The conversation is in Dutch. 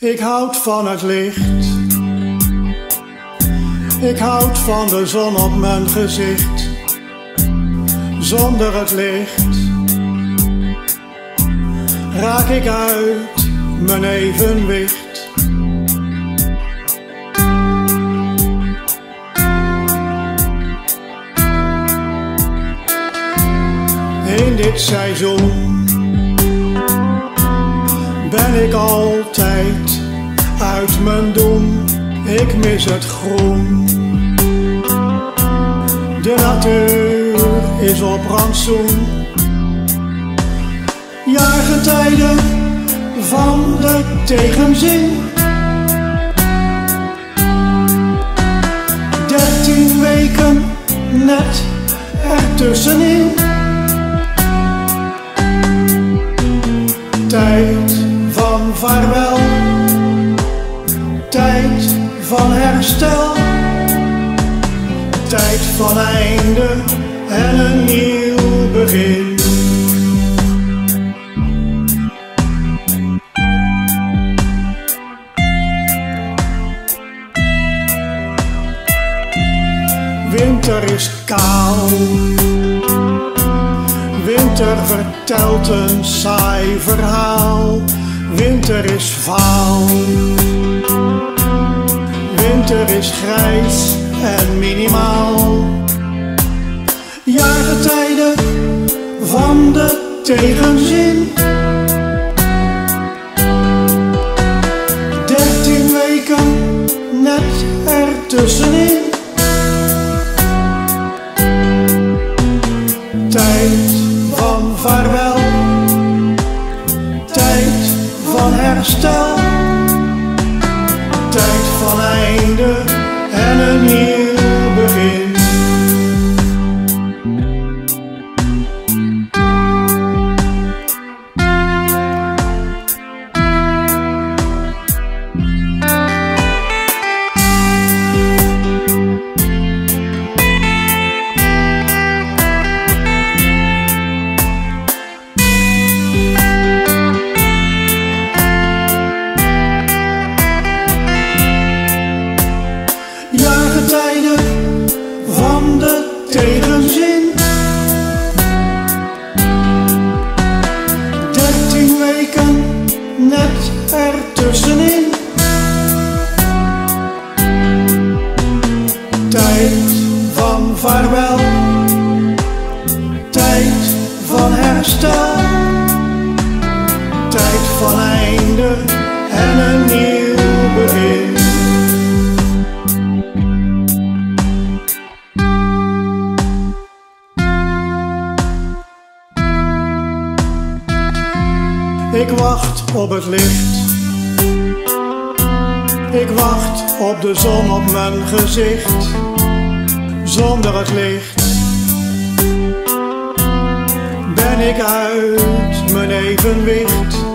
Ik houd van het licht. Ik houd van de zon op mijn gezicht. Zonder het licht raak ik uit mijn evenwicht. In dit seizoen ben ik altijd uit mijn doen. Ik mis het groen. De natuur is op rantsoen. Jaargetijden van de tegenzin. 13 weken net ertussenin. Tijd van vaarwel, tijd van herstel, tijd van einde en een nieuw begin. Winter is kaal. Winter vertelt een saai verhaal. Winter is vaal. Winter is grijs en minimaal. Jaargetijden van de tegenzin. 13 weken net ertussenin. Tijd van vaarwel, tijd van herstel, tijd van einde en een nieuw begin. Jaargetijden van de tegenzin. 13 weken net ertussenin. Tijd van vaarwel, tijd van herstel, tijd van einde en een nieuw begin. Ik wacht op het licht. Ik wacht op de zon op mijn gezicht. Zonder het licht ben ik uit mijn evenwicht.